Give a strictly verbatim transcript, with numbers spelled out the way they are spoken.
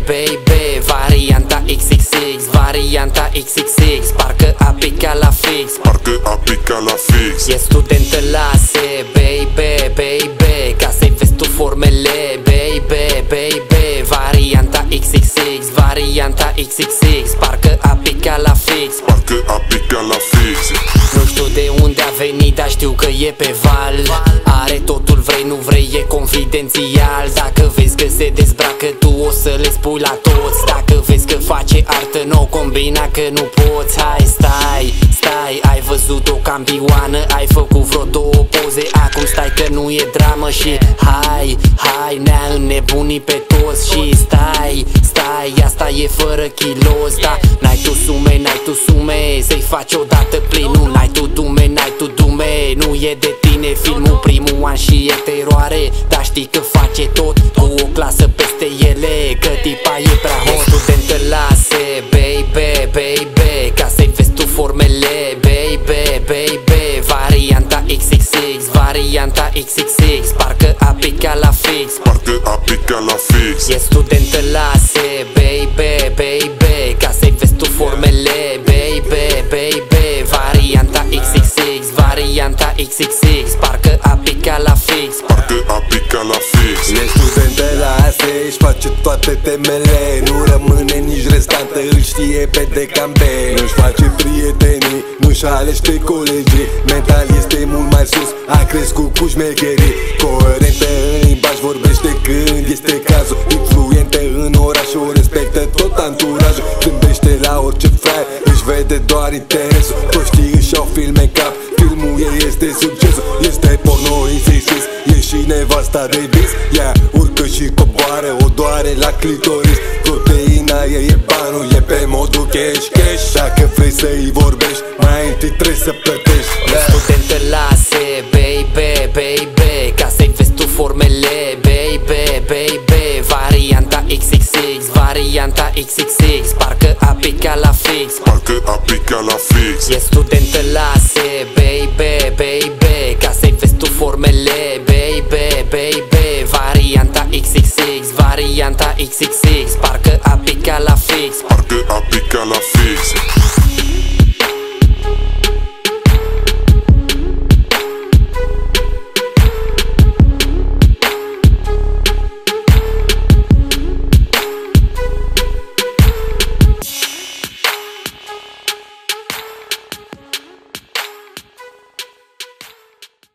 baby, varianta X X X, varianta X X X, parcă a picat la fix, parcă a picat la fix. E studentă la A S E, baby, baby, ca să-i vezi tu formele, baby, baby, varianta X X X, varianta X X X, parcă a picat la fix, parcă a picat la fix. Nu știu de unde a venit, dar știu că e pe val. Are totul, vrei, nu vrei, e confidențial. Dacă vezi că se dezbracă, tu o să le spui la toți. Dacă vezi că face artă, nou combina că nu poți. Hai, stai, stai, ai văzut o campioană, ai făcut vreo două poze, acum stai că nu e dramă. Și hai, hai, ne-a înnebunit pe toți. Și stai, stai, asta e fără kilos. Da, n-ai tu sume, n-ai tu sume, să-i faci odată plinul. N-ai tu dume, n-ai tu dume, nu e de tine filmul. Primul an și e teroare, dar știi că face tot cu o clasă peste ele, că tipa e prea hot. Studentă la A S E, baby, baby, ca să-i vezi tu formele, baby, baby, varianta X X X, varianta X X X, parcă a picat la fix, parcă a picat la fix. E studentă la A S E, baby, baby, ca să-i vezi tu formele, baby, baby, varianta X X X, varianta X X X, parcă a picat la fix, parcă a picat la fix. E studentă la A S E, își face toate temele, nu rămâne nici restantă, îl știe pe decambe. Nu-și face prietenii, nu-și alește colegii, mental este mult mai sus, a crescut cu șmecherii. Coerentă în limbaj, vorbește când este cazul, influentă în oraș, o respectă tot anturajul. Zâmbește la orice fraier, își vede doar interesul, toți știi își au filme în cap, filmul ei este succesul. Este porno X X X, e și nevasta de vis, ea urcă și coboară, o doare la clitoris. Proteina ei e banul, e pe modul cash, cash. Dacă vrei să-i vorbești, mai întâi trebuie să plătești. Studentă la A S E, baby, baby, ca să-i vezi tu formele, baby, baby, varianta X X X, varianta X X X, parcă a picat la fix, parcă a picat la fix. E studentă